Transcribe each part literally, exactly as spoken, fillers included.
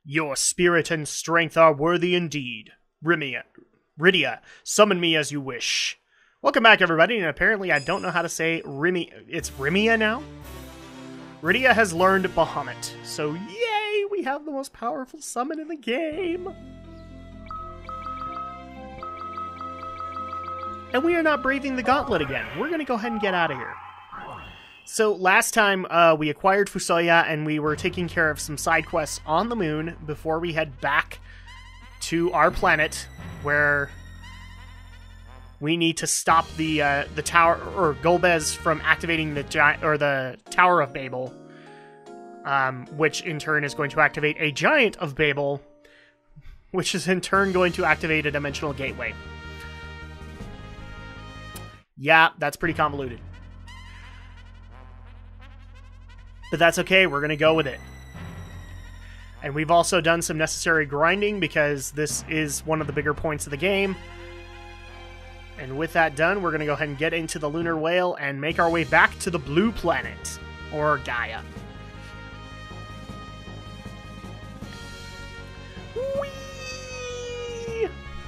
Your spirit and strength are worthy indeed. Rimia, Rydia, summon me as you wish. Welcome back, everybody, and apparently I don't know how to say Rimi. It's Rimia now? Rydia has learned Bahamut, so yay, we have the most powerful summon in the game! And we are not braving the gauntlet again. We're gonna go ahead and get out of here. So last time uh, we acquired Fusoya and we were taking care of some side quests on the moon before we head back to our planet where we need to stop the uh, the tower or Golbez from activating the giant or the Tower of Babel, um, which in turn is going to activate a Giant of Babil, which is in turn going to activate a dimensional gateway. Yeah, that's pretty convoluted. But that's okay, we're going to go with it. And we've also done some necessary grinding because this is one of the bigger points of the game. And with that done, we're going to go ahead and get into the Lunar Whale and make our way back to the Blue Planet, or Gaia. Whee!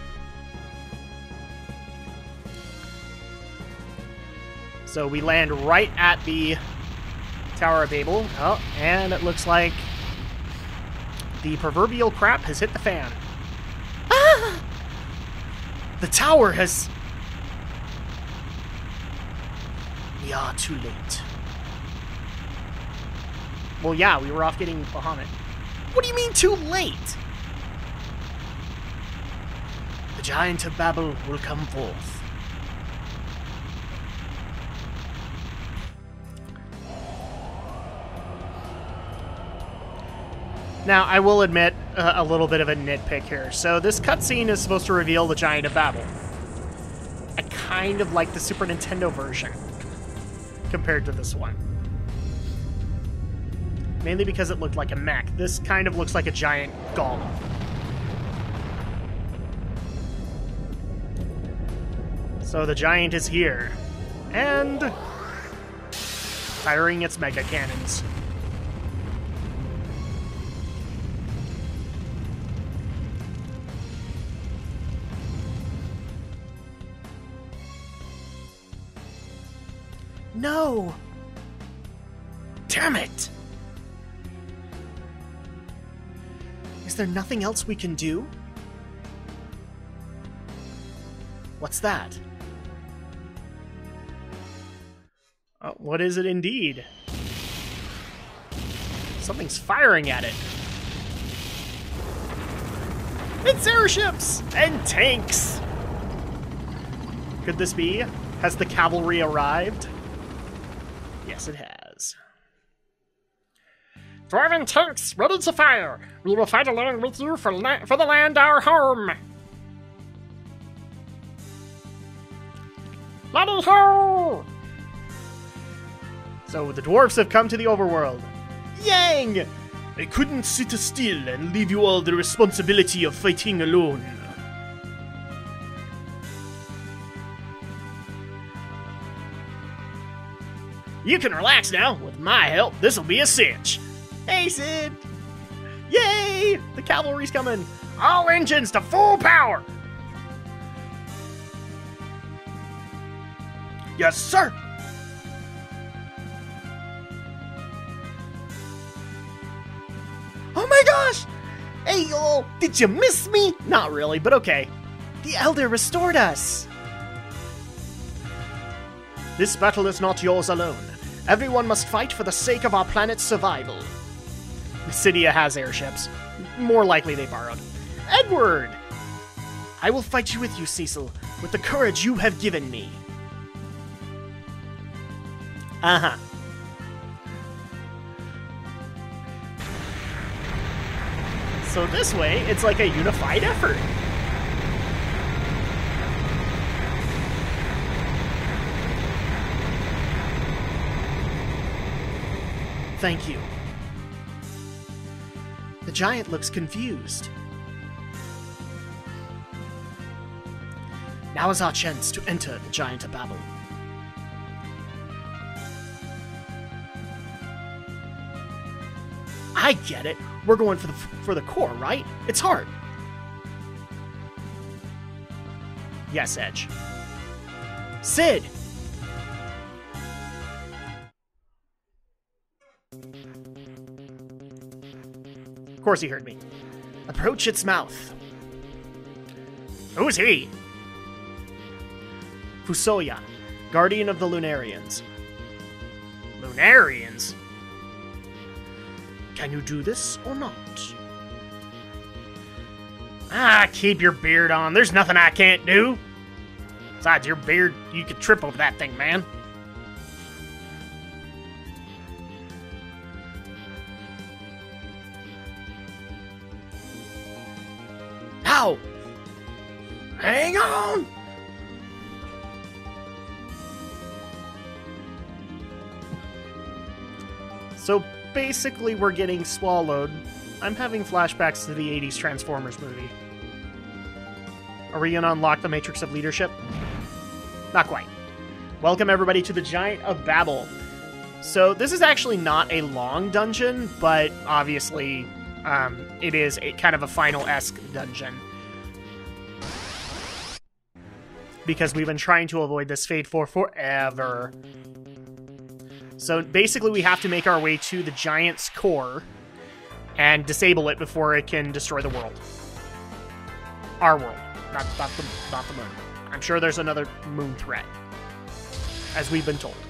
So we land right at the Tower of Babel. Oh, and it looks like the proverbial crap has hit the fan. Ah! The tower has... We are too late. Well, yeah, we were off getting Bahamut. What do you mean too late? The Giant of Babil will come forth. Now, I will admit uh, a little bit of a nitpick here. So this cutscene is supposed to reveal the Giant of Babil. I kind of like the Super Nintendo version compared to this one. Mainly because it looked like a mech. This kind of looks like a giant golem. So the giant is here. And firing its mega cannons. No! Damn it! Is there nothing else we can do? What's that? Oh, what is it indeed? Something's firing at it. It's airships! And tanks! Could this be? Has the cavalry arrived? Yes, it has. Driving tanks, ready to fire. We will fight along with you for, la for the land our home. Laddie ho! So the dwarves have come to the overworld. Yang! I couldn't sit still and leave you all the responsibility of fighting alone. You can relax now. With my help, this'll be a cinch. Hey, Sid! Yay! The cavalry's coming. All engines to full power! Yes, sir! Oh my gosh! Hey, y'all! Did you miss me? Not really, but okay. The Elder restored us! This battle is not yours alone. Everyone must fight for the sake of our planet's survival. Cydia has airships. More likely they borrowed. Edward! I will fight you with you, Cecil, with the courage you have given me. Uh-huh. So this way, it's like a unified effort. Thank you. The giant looks confused. Now is our chance to enter the Giant of Babil. I get it. We're going for the for the core, right? It's hard. Yes, Edge. Sid! Of course he heard me. Approach its mouth. Who's he? Fusoya, guardian of the Lunarians. Lunarians? Can you do this or not? Ah, keep your beard on. There's nothing I can't do. Besides, your beard, you could trip over that thing, man. Ow! Hang on! So basically, we're getting swallowed. I'm having flashbacks to the eighties Transformers movie. Are we gonna unlock the Matrix of Leadership? Not quite. Welcome everybody to the Giant of Babil. So this is actually not a long dungeon, but obviously um, it is a kind of a final-esque dungeon. Because we've been trying to avoid this fate for forever. So basically we have to make our way to the Giant's core and disable it before it can destroy the world. Our world, not, not, the, not the moon. I'm sure there's another moon threat, as we've been told.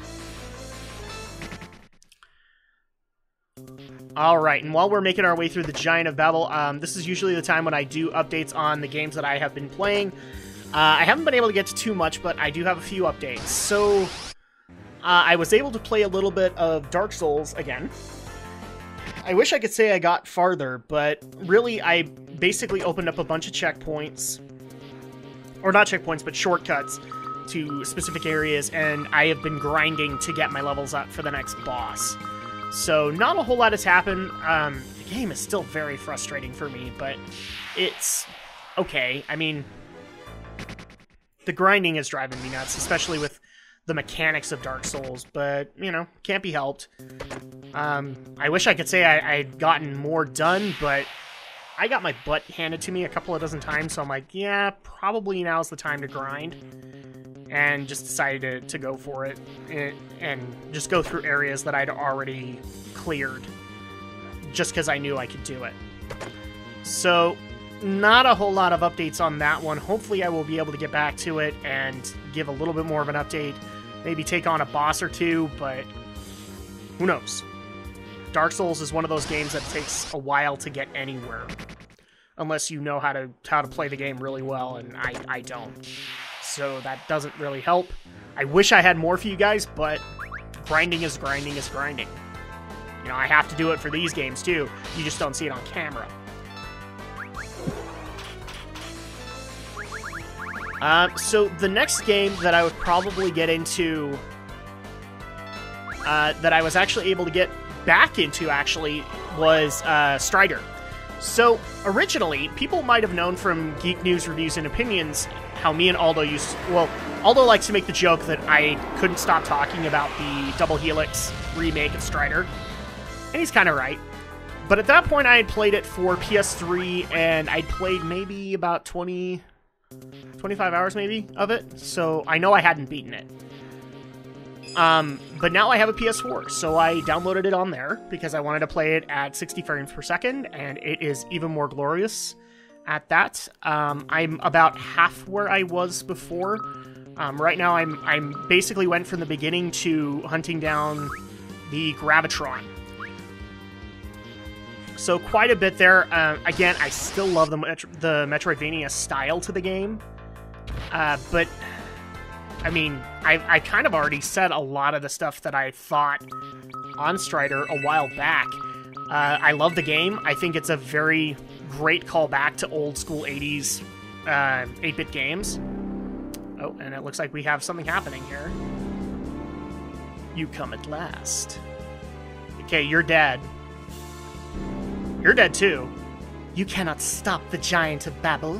Alright, and while we're making our way through the Giant of Babil, um, this is usually the time when I do updates on the games that I have been playing. Uh, I haven't been able to get to too much, but I do have a few updates. So, uh, I was able to play a little bit of Dark Souls again. I wish I could say I got farther, but really I basically opened up a bunch of checkpoints. Or not checkpoints, but shortcuts to specific areas, and I have been grinding to get my levels up for the next boss. So, not a whole lot has happened. Um, the game is still very frustrating for me, but it's okay. I mean, the grinding is driving me nuts, especially with the mechanics of Dark Souls, but, you know, can't be helped. Um, I wish I could say I, I'd gotten more done, but I got my butt handed to me a couple of dozen times, so I'm like, yeah, probably now's the time to grind. And just decided to, to go for it, and, and just go through areas that I'd already cleared, just because I knew I could do it. So, not a whole lot of updates on that one. Hopefully I will be able to get back to it and give a little bit more of an update. Maybe take on a boss or two, but who knows? Dark Souls is one of those games that takes a while to get anywhere. Unless you know how to how to play the game really well, and I, I don't. So that doesn't really help. I wish I had more for you guys, but grinding is grinding is grinding. You know, I have to do it for these games too. You just don't see it on camera. Uh, so the next game that I would probably get into, uh, that I was actually able to get back into, actually, was uh, Strider. So originally, people might have known from Geek News Reviews and Opinions how me and Aldo used to, well, Aldo likes to make the joke that I couldn't stop talking about the Double Helix remake of Strider, and he's kind of right. But at that point, I had played it for P S three, and I'd played maybe about twenty... twenty-five hours maybe of it, so I know I hadn't beaten it. Um, but now I have a P S four, so I downloaded it on there because I wanted to play it at sixty frames per second, and it is even more glorious at that. Um, I'm about half where I was before. Um, right now I'm I'm basically went from the beginning to hunting down the Gravitron. So quite a bit there. Uh, again, I still love the, Metro the Metroidvania style to the game. Uh, but, I mean, I, I kind of already said a lot of the stuff that I thought on Strider a while back. Uh, I love the game. I think it's a very great callback to old school eighties uh, eight bit games. Oh, and it looks like we have something happening here. You come at last. Okay, you're dead. You're dead too. You cannot stop the Giant of Babil.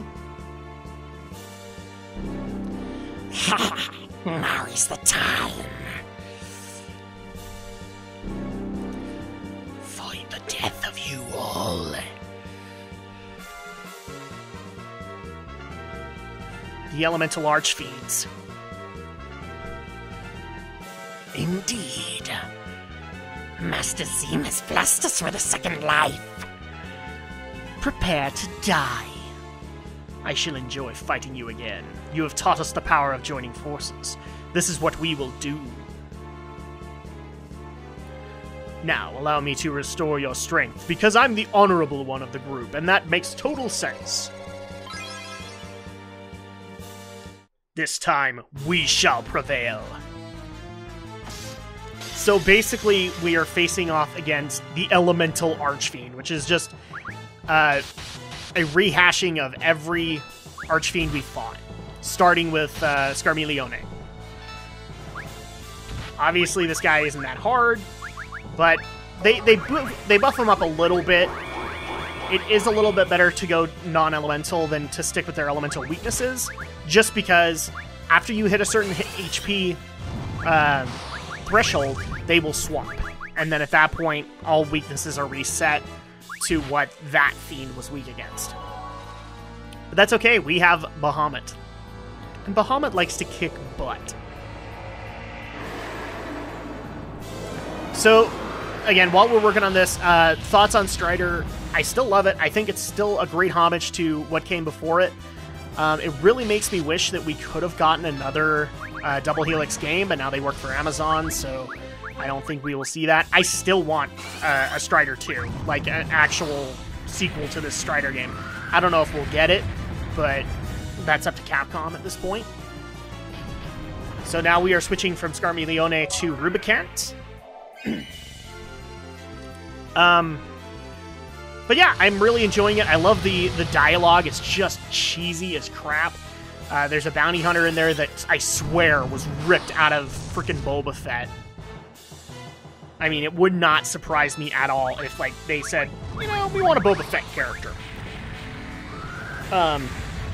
Now is the time. For the death of you all. The elemental archfiends. Indeed. Master Zim has blessed us with a second life. Prepare to die. I shall enjoy fighting you again. You have taught us the power of joining forces. This is what we will do. Now, allow me to restore your strength, because I'm the honorable one of the group, and that makes total sense. This time, we shall prevail. So basically, we are facing off against the Elemental Archfiend, which is just uh, a rehashing of every Archfiend we fought, starting with uh, Scarmiglione. Obviously, this guy isn't that hard, but they they buff, they buff him up a little bit. It is a little bit better to go non-elemental than to stick with their elemental weaknesses, just because after you hit a certain H P uh, threshold, they will swap. And then at that point, all weaknesses are reset to what that fiend was weak against. But that's okay, we have Bahamut. And Bahamut likes to kick butt. So, again, while we're working on this, uh, thoughts on Strider, I still love it. I think it's still a great homage to what came before it. Um, it really makes me wish that we could have gotten another uh, Double Helix game, but now they work for Amazon, so I don't think we will see that. I still want uh, a Strider two, like an actual sequel to this Strider game. I don't know if we'll get it, but that's up to Capcom at this point. So now we are switching from Scarmiglione to Rubicant. um, but yeah, I'm really enjoying it. I love the, the dialogue. It's just cheesy as crap. Uh, there's a bounty hunter in there that I swear was ripped out of freaking Boba Fett. I mean, it would not surprise me at all if, like, they said, you know, we want a Boba Fett character. Um,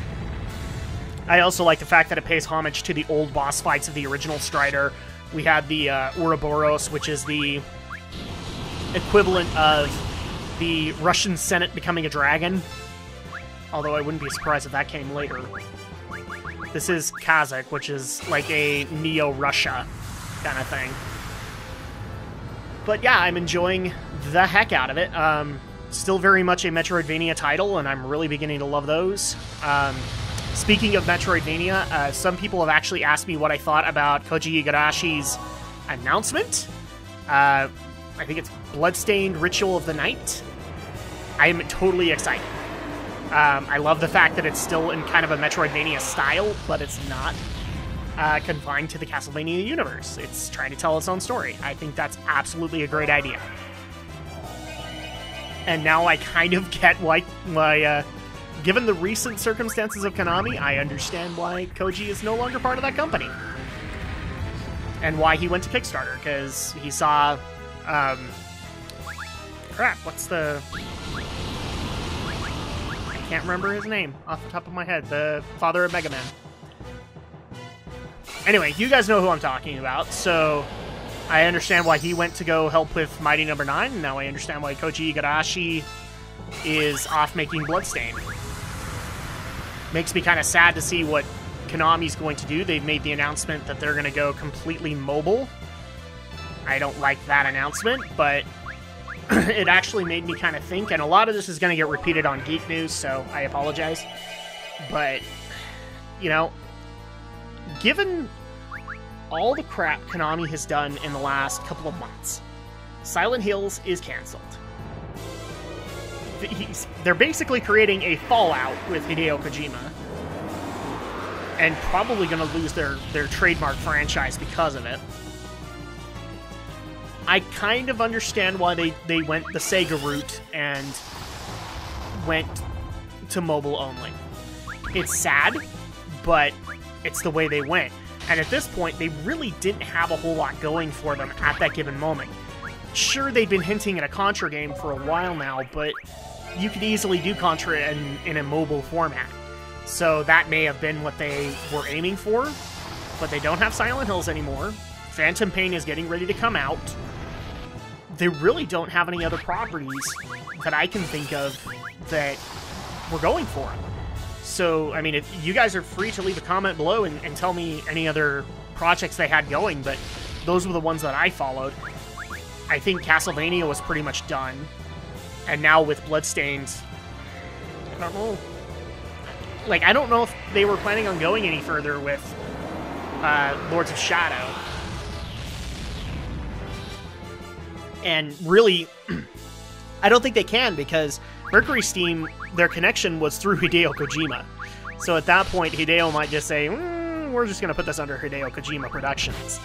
I also like the fact that it pays homage to the old boss fights of the original Strider. We had the uh, Ouroboros, which is the equivalent of the Russian Senate becoming a dragon. Although I wouldn't be surprised if that came later. This is Kazakh, which is like a Neo-Russia kind of thing. But yeah, I'm enjoying the heck out of it. Um, still very much a Metroidvania title, and I'm really beginning to love those. Um, speaking of Metroidvania, uh, some people have actually asked me what I thought about Koji Igarashi's announcement. Uh, I think it's Bloodstained Ritual of the Night. I am totally excited. Um, I love the fact that it's still in kind of a Metroidvania style, but it's not uh, confined to the Castlevania universe. It's trying to tell its own story. I think that's absolutely a great idea. And now I kind of get why, why uh, given the recent circumstances of Konami, I understand why Koji is no longer part of that company. And why he went to Kickstarter, because he saw... Um, crap, what's the... I can't remember his name off the top of my head. The father of Mega Man. Anyway, you guys know who I'm talking about, so I understand why he went to go help with Mighty Number nine, and now I understand why Koji Igarashi is off making Bloodstain. Makes me kind of sad to see what Konami's going to do. They've made the announcement that they're going to go completely mobile. I don't like that announcement, but it actually made me kind of think, and a lot of this is going to get repeated on Geek News, so I apologize. But, you know, given all the crap Konami has done in the last couple of months, Silent Hills is canceled. He's, they're basically creating a Fallout with Hideo Kojima, and probably going to lose their, their trademark franchise because of it. I kind of understand why they, they went the Sega route and went to mobile only. It's sad, but it's the way they went. And at this point, they really didn't have a whole lot going for them at that given moment. Sure, they'd been hinting at a Contra game for a while now, but you could easily do Contra in, in a mobile format. So that may have been what they were aiming for, but they don't have Silent Hills anymore. Phantom Pain is getting ready to come out. they really don't have any other properties that I can think of that we're going for. So, I mean, if you guys are free to leave a comment below and, and tell me any other projects they had going, but those were the ones that I followed. I think Castlevania was pretty much done. And now with Bloodstains, I don't know. Like, I don't know if they were planning on going any further with uh, Lords of Shadow. And really, I don't think they can, because Mercury Steam, their connection was through Hideo Kojima. So at that point, Hideo might just say, mm, we're just going to put this under Hideo Kojima Productions.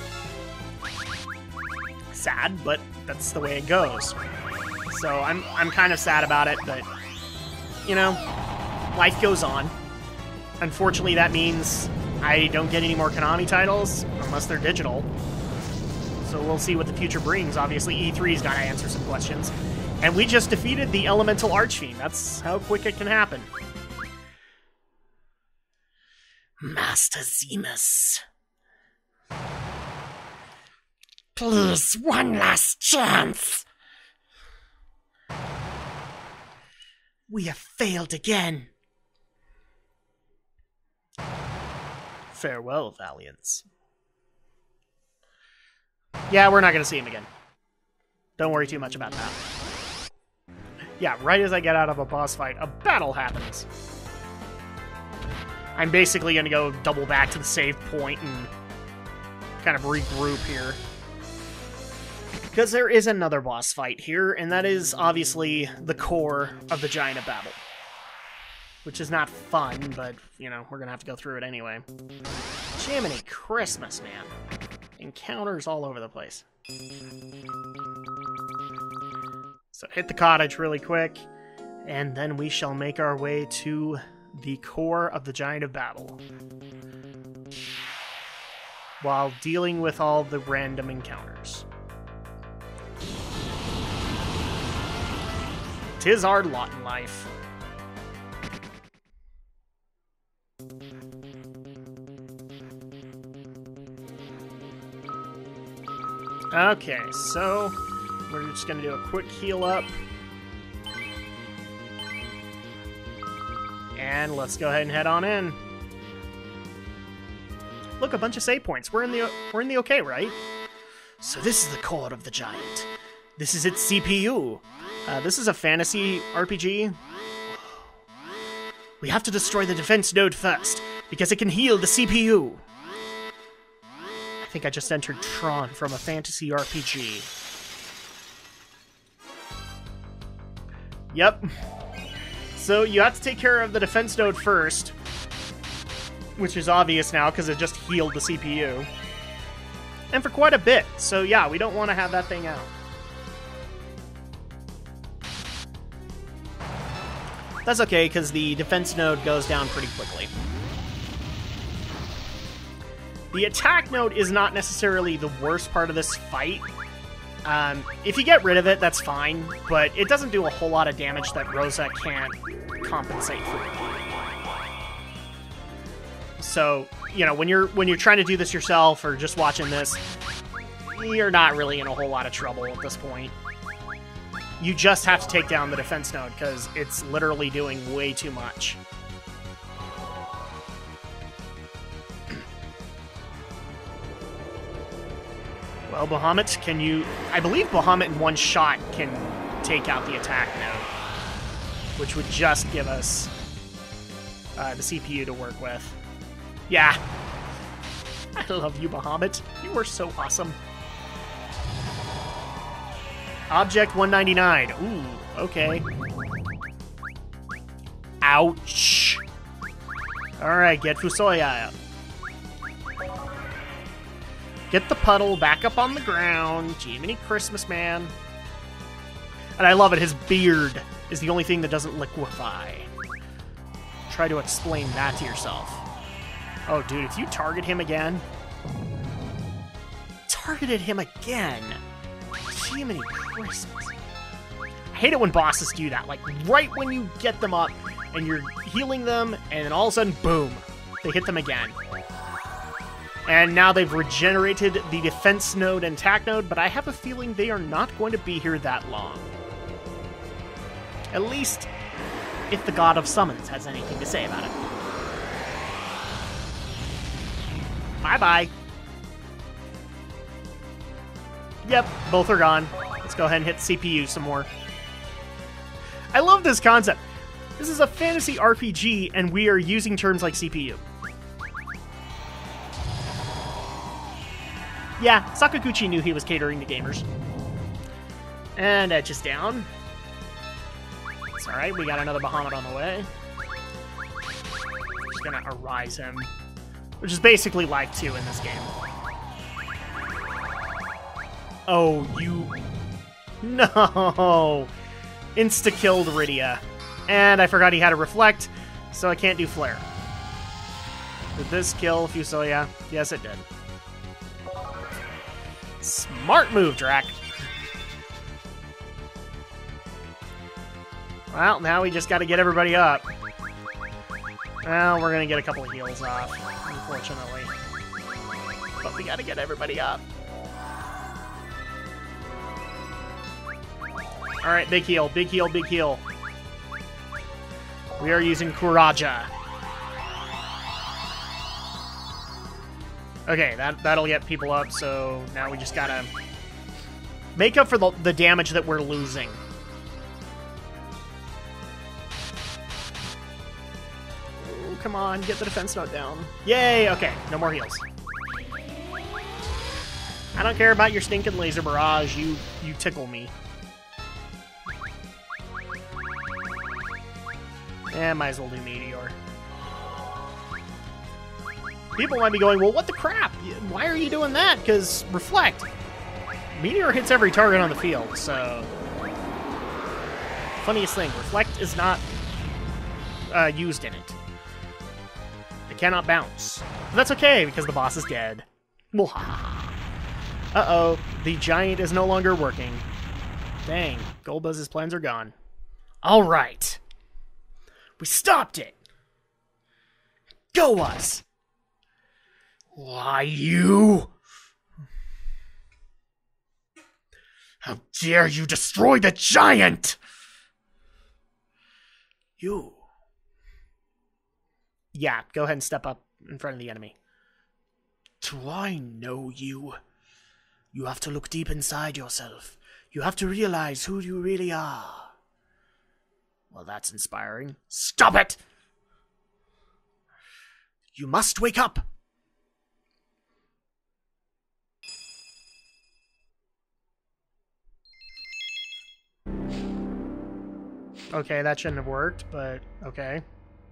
Sad, but that's the way it goes. So I'm, I'm kind of sad about it, but, you know, life goes on. Unfortunately, that means I don't get any more Konami titles, unless they're digital. So we'll see what the future brings. Obviously, E three's got to answer some questions. And we just defeated the Elemental Archfiend. That's how quick it can happen. Master Zemus. Please, one last chance. We have failed again. Farewell, Valiants. Yeah, we're not going to see him again. Don't worry too much about that. Yeah, right as I get out of a boss fight, a battle happens. I'm basically going to go double back to the save point and kind of regroup here. Because there is another boss fight here, and that is obviously the core of the Giant of Babil. Which is not fun, but, you know, we're going to have to go through it anyway. Jiminy Christmas, man. Encounters all over the place. So hit the cottage really quick, and then we shall make our way to the core of the Giant of Babil, while dealing with all the random encounters. 'Tis our lot in life. Okay, so we're just going to do a quick heal up. And let's go ahead and head on in. Look, a bunch of save points. We're in the we're in the okay, right? So this is the core of the Giant. This is its C P U. Uh, this is a fantasy R P G. We have to destroy the defense node first, because it can heal the C P U. I think I just entered Tron from a fantasy R P G. Yep. So you have to take care of the defense node first, which is obvious now because it just healed the C P U. And for quite a bit. So yeah, we don't want to have that thing out. That's okay, because the defense node goes down pretty quickly. The attack node is not necessarily the worst part of this fight. Um, if you get rid of it, that's fine, but it doesn't do a whole lot of damage that Rosa can't compensate for. So, you know, when you're when you're trying to do this yourself or just watching this, you're not really in a whole lot of trouble at this point. You just have to take down the defense node, because it's literally doing way too much. Well, Bahamut, can you... I believe Bahamut in one shot can take out the attack node, which would just give us uh, the C P U to work with. Yeah. I love you, Bahamut. You are so awesome. Object one ninety-nine. Ooh, okay. Ouch. Alright, get Fusoya. Get the puddle back up on the ground. Jiminy Christmas, man. And I love it, his beard is the only thing that doesn't liquefy. Try to explain that to yourself. Oh, dude, if you target him again... Targeted him again! Jiminy Christmas. I hate it when bosses do that. Like, right when you get them up, and you're healing them, and then all of a sudden, boom, they hit them again. And now they've regenerated the defense node and attack node, but I have a feeling they are not going to be here that long. At least if the God of Summons has anything to say about it. Bye-bye. Yep, both are gone. Let's go ahead and hit the C P U some more. I love this concept. This is a fantasy R P G, and we are using terms like C P U. Yeah, Sakaguchi knew he was catering to gamers. And Edge is down. It's alright, we got another Bahamut on the way. Just gonna Arise him. Which is basically Life two in this game. Oh, you... No! Insta-killed Rydia. And I forgot he had a Reflect, so I can't do Flare. Did this kill Fusoya? Yes, it did. Smart move, Drak. Well, now we just got to get everybody up. Well, we're going to get a couple of heals off, unfortunately. But we got to get everybody up. Alright, big heal, big heal, big heal. We are using Kuraja. Okay, that, that'll get people up, so now we just gotta make up for the, the damage that we're losing. Oh, come on, get the defense node down. Yay, okay, no more heals. I don't care about your stinking laser barrage, you, you tickle me. Eh, might as well do Meteor. People might be going, well, what the crap? Why are you doing that? Because Reflect. Meteor hits every target on the field, so... Funniest thing, Reflect is not uh, used in it. It cannot bounce. But that's okay, because the boss is dead. Uh-oh, the Giant is no longer working. Dang, Golbuzz's plans are gone. Alright. We stopped it! Go us! Why, you? How dare you destroy the Giant! You. Yeah, go ahead and step up in front of the enemy. Do I know you? You have to look deep inside yourself. You have to realize who you really are. Well, that's inspiring. Stop it! You must wake up! Okay, that shouldn't have worked, but okay.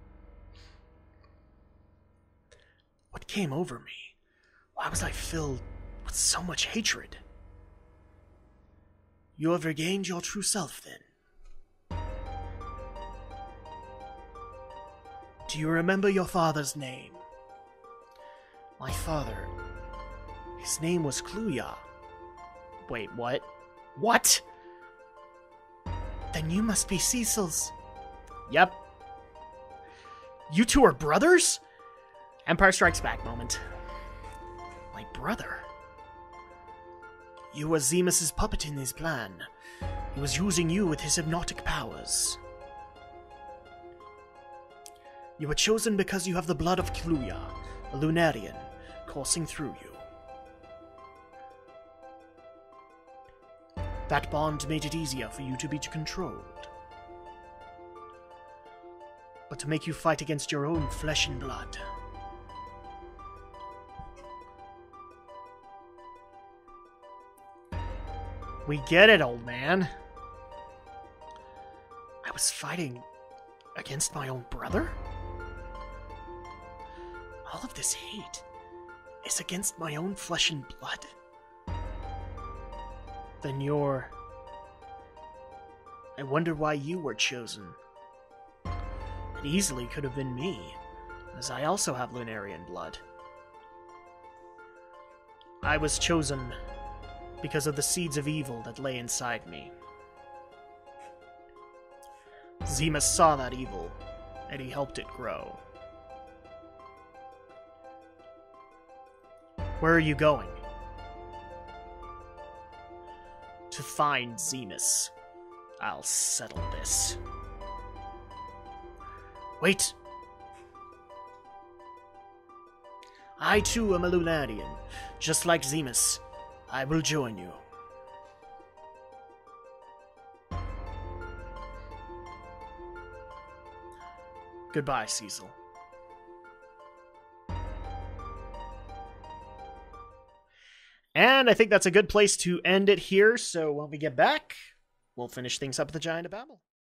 What came over me? Why was I filled with so much hatred? You have regained your true self, then. Do you remember your father's name? My father. His name was Kluya. Wait, what? What? Then you must be Cecil's. Yep. You two are brothers? Empire Strikes Back moment. My brother? You were Zemus's puppet in his plan. He was using you with his hypnotic powers. You were chosen because you have the blood of Kluya, a Lunarian, coursing through you. That bond made it easier for you to be controlled. But to make you fight against your own flesh and blood. We get it, old man. I was fighting against my own brother? All of this hate is against my own flesh and blood? Then you're... I wonder why you were chosen. It easily could have been me, as I also have Lunarian blood. I was chosen because of the seeds of evil that lay inside me. Zemus saw that evil, and he helped it grow. Where are you going? To find Zemus. I'll settle this. Wait! I too am a Lunarian, just like Zemus. I will join you. Goodbye, Cecil. And I think that's a good place to end it here, so when we get back, we'll finish things up at the Giant of Babil.